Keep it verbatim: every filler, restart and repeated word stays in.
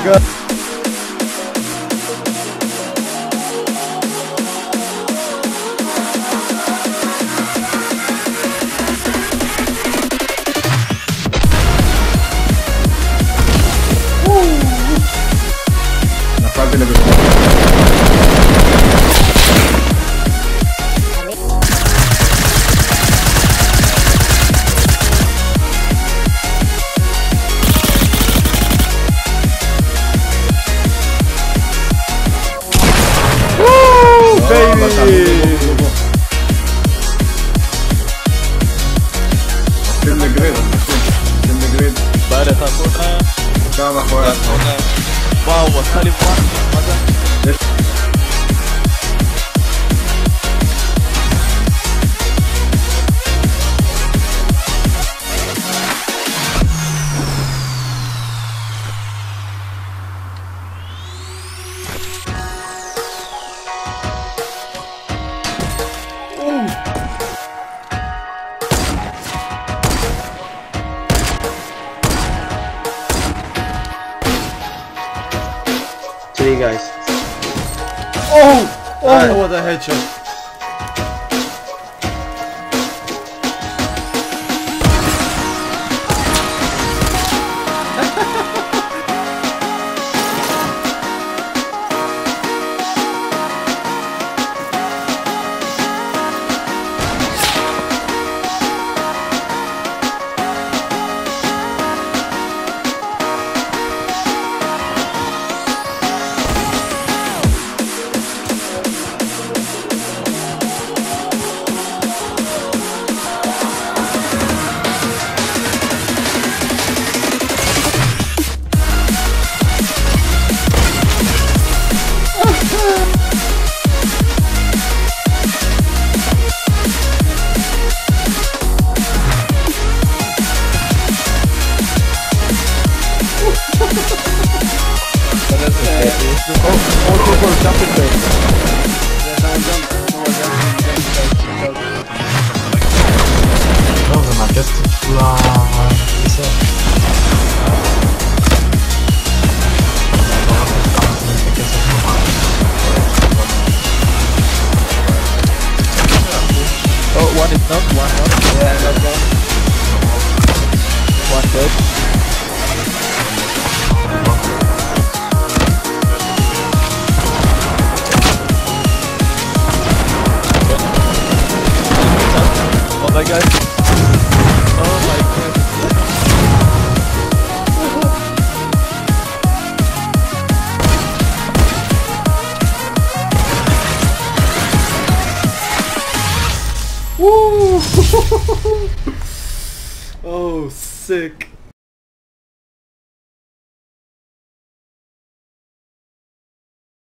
god. La parte de la بارك اخونا كام اخوان واو وصلي واحد Three guys. Oh! Oh! Alright. What a headshot! Dobrze, ma jest dla... Oh, one is not, one not. Yeah, not one. One dead. Oh my god. Oh my god. Woo! Oh, sick.